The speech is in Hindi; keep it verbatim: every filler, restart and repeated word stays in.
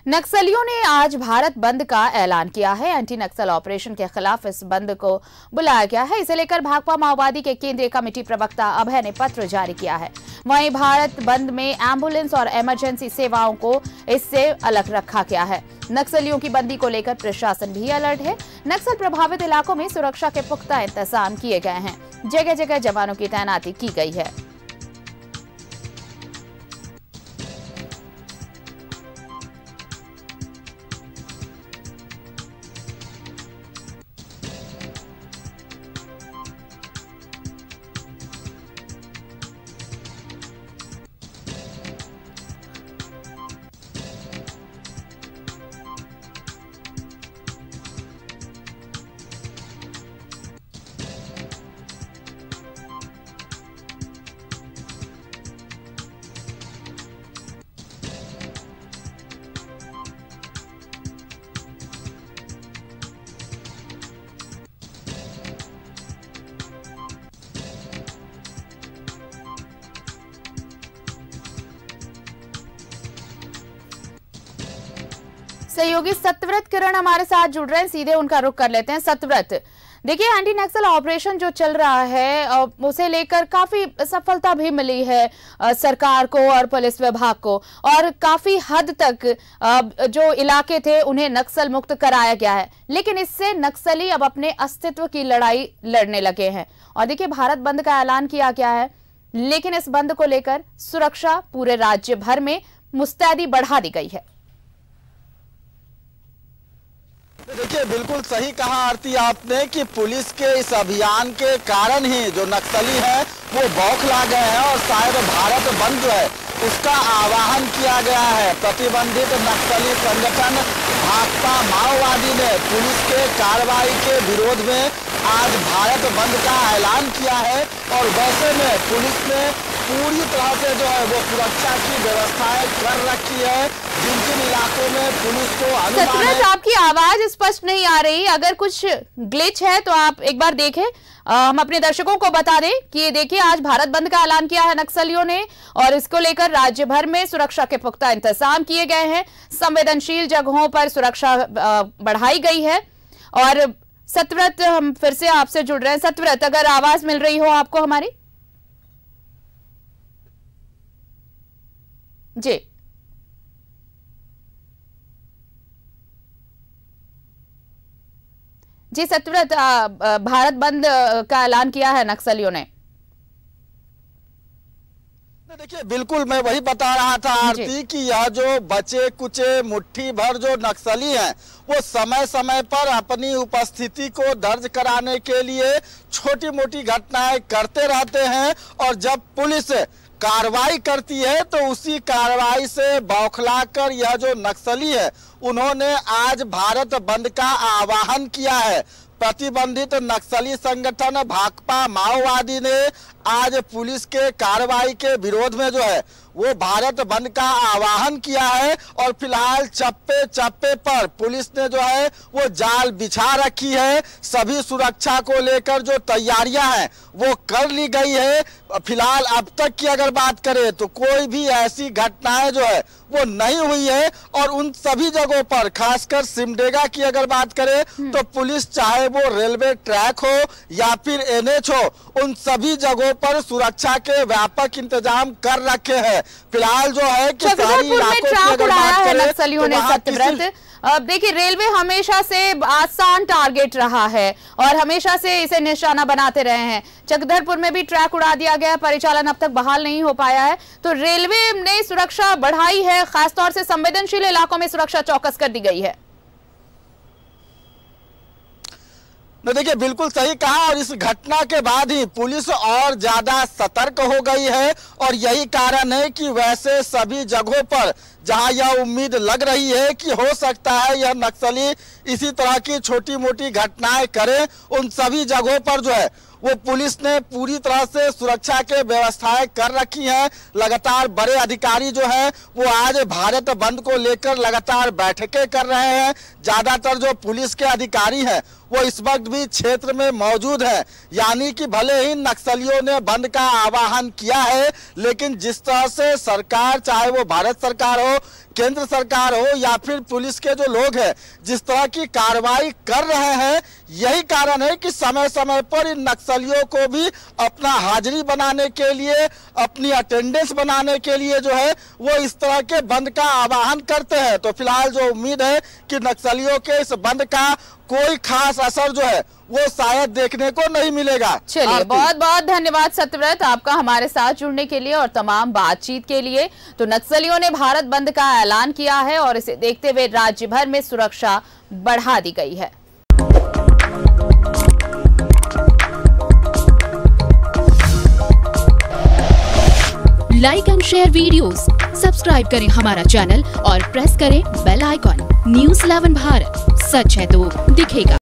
नक्सलियों ने आज भारत बंद का ऐलान किया है। एंटी नक्सल ऑपरेशन के खिलाफ इस बंद को बुलाया गया है। इसे लेकर भाकपा माओवादी के केंद्रीय कमेटी प्रवक्ता अभय ने पत्र जारी किया है। वहीं भारत बंद में एम्बुलेंस और इमरजेंसी सेवाओं को इससे अलग रखा गया है। नक्सलियों की बंदी को लेकर प्रशासन भी अलर्ट है। नक्सल प्रभावित इलाकों में सुरक्षा के पुख्ता इंतजाम किए गए हैं। जगह जगह जवानों की तैनाती की गई है। सहयोगी सत्यव्रत किरण हमारे साथ जुड़ रहे हैं, सीधे उनका रुख कर लेते हैं। सत्यव्रत, देखिए एंटी नक्सल ऑपरेशन जो चल रहा है उसे लेकर काफी सफलता भी मिली है सरकार को और पुलिस विभाग को, और काफी हद तक जो इलाके थे उन्हें नक्सल मुक्त कराया गया है। लेकिन इससे नक्सली अब अपने अस्तित्व की लड़ाई लड़ने लगे हैं। और देखिए भारत बंद का ऐलान किया गया है, लेकिन इस बंद को लेकर सुरक्षा पूरे राज्य भर में मुस्तैदी बढ़ा दी गई है। देखिए बिल्कुल सही कहा आरती आपने कि पुलिस के इस अभियान के कारण ही जो नक्सली है वो बौखला गए हैं और शायद भारत बंद जो है उसका आह्वान किया गया है। प्रतिबंधित नक्सली संगठन भाकपा माओवादी ने पुलिस के कार्रवाई के विरोध में आज भारत बंद का ऐलान किया है। और वैसे में पुलिस ने पूरी तरह से जो है वो सुरक्षा की व्यवस्थाएं कर रखी है। जिन जिन इलाकों में पुलिस को अनुमान है। आपकी आवाज स्पष्ट नहीं आ रही, अगर कुछ ग्लिच है तो आप एक बार देखें। आ, हम अपने दर्शकों को बता दें कि ये देखिए आज भारत बंद का ऐलान किया है नक्सलियों ने, और इसको लेकर राज्य भर में सुरक्षा के पुख्ता इंतजाम किए गए हैं। संवेदनशील जगहों पर सुरक्षा बढ़ाई गई है। और सत्यव्रत, हम फिर से आपसे जुड़ रहे हैं। सत्यव्रत, अगर आवाज मिल रही हो आपको हमारी? जी जी सत्यव्रत, भारत बंद का ऐलान किया है नक्सलियों ने। देखिए बिल्कुल मैं वही बता रहा था आरती कि यह जो बचे कुचे मुट्ठी भर जो नक्सली हैं वो समय समय पर अपनी उपस्थिति को दर्ज कराने के लिए छोटी मोटी घटनाएं करते रहते हैं। और जब पुलिस कार्रवाई करती है तो उसी कार्रवाई से बौखलाकर यह जो नक्सली है उन्होंने आज भारत बंद का आह्वान किया है। प्रतिबंधित नक्सली संगठन भाकपा माओवादी ने आज पुलिस के कार्रवाई के विरोध में जो है वो भारत बंद का आह्वान किया है। और फिलहाल चप्पे चप्पे पर पुलिस ने जो है वो जाल बिछा रखी है। सभी सुरक्षा को लेकर जो तैयारियां हैं वो कर ली गई है। फिलहाल अब तक की अगर बात करें तो कोई भी ऐसी घटनाएं जो है वो नहीं हुई है। और उन सभी जगहों पर खासकर सिमडेगा की अगर बात करें तो पुलिस चाहे वो रेलवे ट्रैक हो या फिर एन एच हो, उन सभी जगहों पर सुरक्षा के व्यापक इंतजाम कर रखे हैं। फिलहाल जो है कि सारी इलाकों की अगर बात करें नक्सलियों ने सत्यव्रत, देखिए रेलवे हमेशा से आसान टारगेट रहा है और हमेशा से इसे निशाना बनाते रहे हैं। चकधरपुर में भी ट्रैक उड़ा दिया गया, परिचालन अब तक बहाल नहीं हो पाया है। तो रेलवे ने सुरक्षा बढ़ाई है, खासतौर से संवेदनशील इलाकों में सुरक्षा चौकस कर दी गई है। न देखिए बिल्कुल सही कहा। और इस घटना के बाद ही पुलिस और ज्यादा सतर्क हो गई है। और यही कारण है कि वैसे सभी जगहों पर जहां यह उम्मीद लग रही है कि हो सकता है यह नक्सली इसी तरह की छोटी मोटी घटनाएं करें, उन सभी जगहों पर जो है वो पुलिस ने पूरी तरह से सुरक्षा के व्यवस्थाएं कर रखी हैं। लगातार बड़े अधिकारी जो हैं वो आज भारत बंद को लेकर लगातार बैठकें कर रहे हैं। ज्यादातर जो पुलिस के अधिकारी हैं वो इस वक्त भी क्षेत्र में मौजूद है। यानी कि भले ही नक्सलियों ने बंद का आह्वान किया है, लेकिन जिस तरह से सरकार, चाहे वो भारत सरकार हो, केंद्र सरकार हो या फिर पुलिस के जो लोग हैं जिस तरह की कार्रवाई कर रहे हैं, यही कारण है कि समय समय पर इन नक्सलियों को भी अपना हाजिरी बनाने के लिए, अपनी अटेंडेंस बनाने के लिए जो है वो इस तरह के बंद का आह्वान करते हैं। तो फिलहाल जो उम्मीद है कि नक्सलियों के इस बंद का कोई खास असर जो है वो शायद देखने को नहीं मिलेगा। चलिए, बहुत बहुत धन्यवाद सत्यव्रत आपका हमारे साथ जुड़ने के लिए और तमाम बातचीत के लिए। तो नक्सलियों ने भारत बंद का ऐलान किया है और इसे देखते हुए राज्य भर में सुरक्षा बढ़ा दी गई है। Like and share videos, subscribe करें हमारा चैनल और प्रेस करें bell icon. News eleven Bharat, सच है तो दिखेगा।